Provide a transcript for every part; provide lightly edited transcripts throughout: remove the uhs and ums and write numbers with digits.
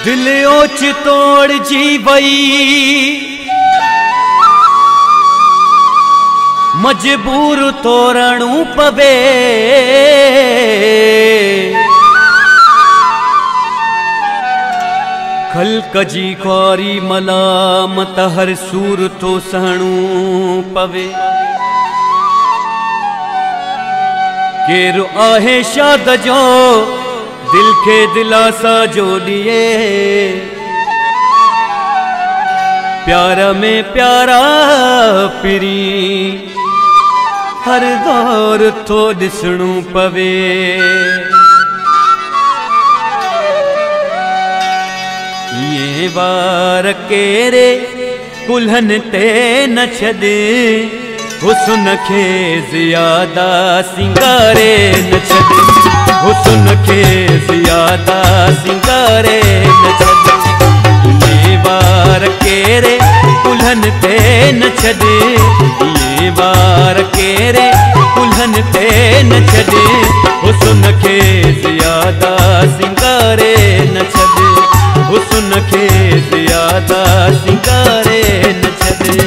दिल ओच तोड़ जी वई मजबूर तोरणू पवे। खल्क जी ख्वारी मलामत हर सूर तो सहणू पवे। केरु आहे शाद जो दिल के दिलासा जो दिए। प्यार में प्यारा पिरी हर दौर तो दिसणू पवे। ये वार केरे कुल्हन ते न छदे हुस्न के ज़ियादा सिंगारे न छदे। हुस्न के ज़ियादा सिंगारे न छदे। ये वार केरे कुल्हन ते न छदे। ये वार केरे कुल्हन ते न छदे। हुस्न के ज़ियादा सिंगारे न छदे। हुस्न के ज़ियादा सिंगारे न छदे।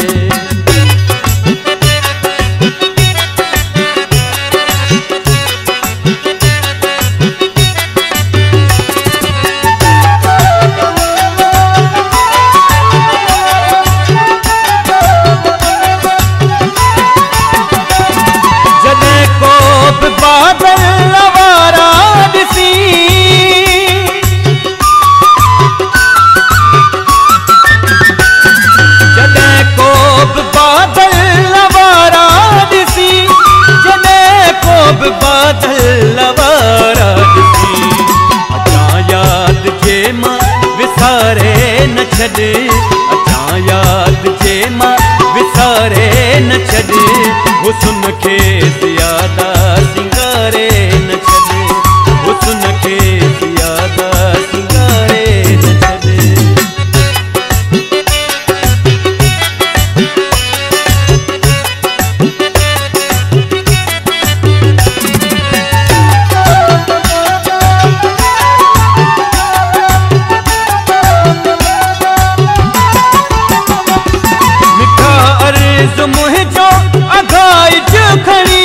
अचा याद जे मां विसारे न छॾे। हुस्न के ज़ियादा सिंगारे न छॾे। हुस्न के ज़ियादा सिंगारे न छॾे। मुझो अघाइज खड़ी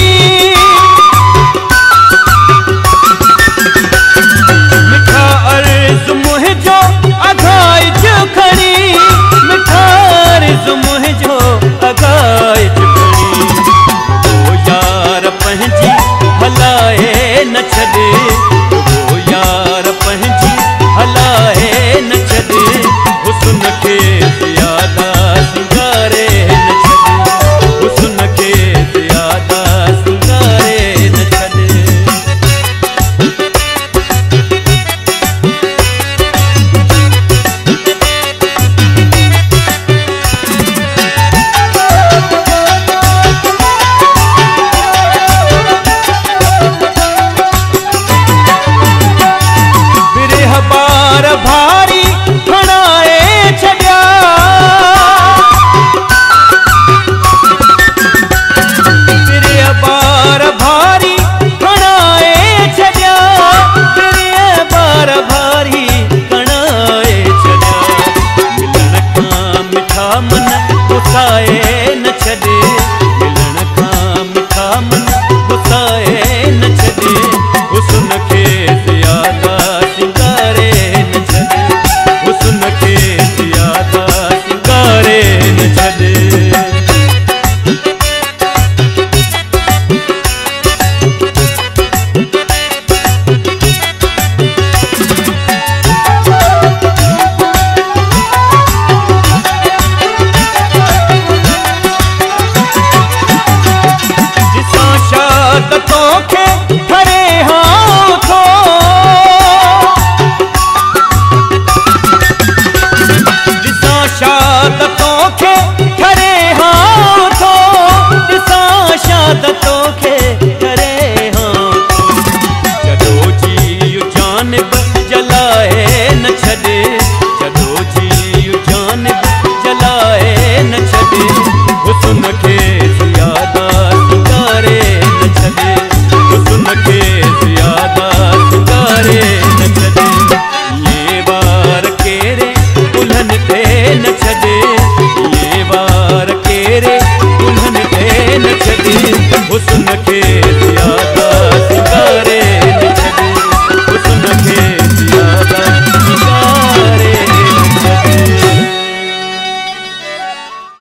मिठा अर्ज़ मुझो अघाइज खड़ी। मिठा अर्ज़ मुझो अघाइज खड़ी। वो यार पंहिंजी हलाए न छॾे। वो यार पंहिंजी हलाए न छॾे। हुस्न के ज़ियादा सिंगारे न छॾे। हुस्न के ज़ियादा सिंगारे न छॾे। बिरह बार भारी खणाए छॾिया। बिरह बार भारी खणाए छॾिया। बिरह बार भारी खणाए छॾिया। मिलण खां मिठा मन गुसाए न छॾे। मिलण खां मिठा मन गुसाए न छॾे। हुस्न के ज़ियादा सिंगारे न छॾे। हुस्न के ज़ियादा सिंगारे न छॾे। जिसां शाद तोखे खरे हाँ थो। जिसां शाद तोखे खरे हाँ थो। जिसां शाद तोखे खरे हाँ थो। जदो जी जानिब जलाए न छॾे। जदो जी जानिब जलाए न छॾे। हुस्न के ज़ियादा सिंगारे न छॾे। हुस्न के ज़ियादा सिंगारे न छॾे। ये बार हुस्न खे ज़ियारत